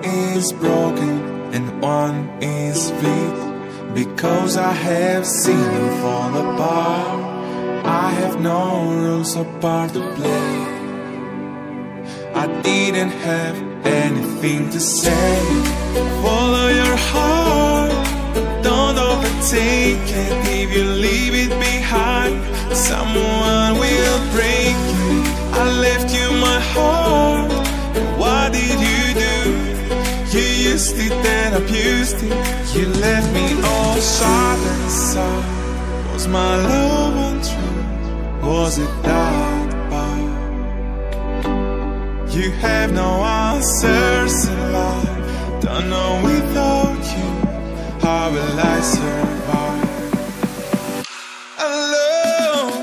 is broken and one is weak, because I have seen you fall apart. I have no rules apart to play. I didn't have anything to say. Follow your heart, don't overtake it. If you leave it behind, someone will break it. I left you my heart, and what did you do? You used it, then abused it. You left me all sharp and soft. Was my love untrue? Was it that bad? You have no answers in life. Don't know without you, how will I survive? Alone.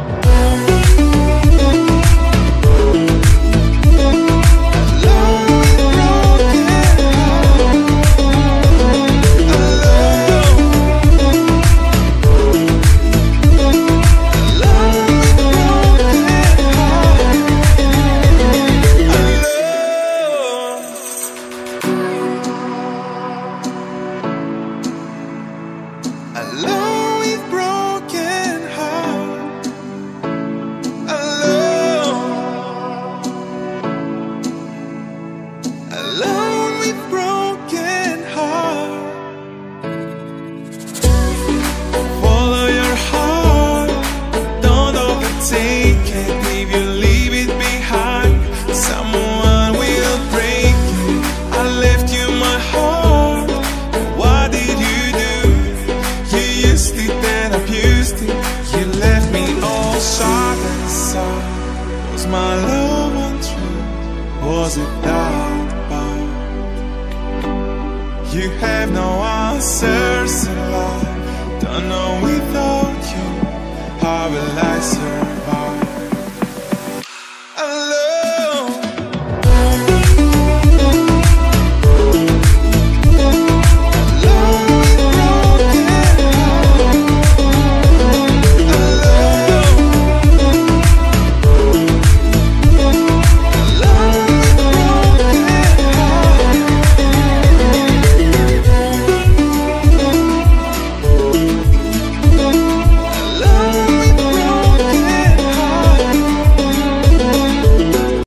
You have no answers in life. Don't know without you, how will I survive?